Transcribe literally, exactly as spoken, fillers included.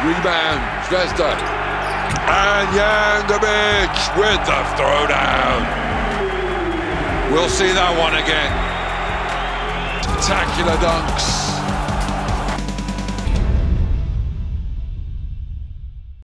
Rebound, Zvezda. And Dangubic with the throwdown. We'll see that one again. Spectacular dunks.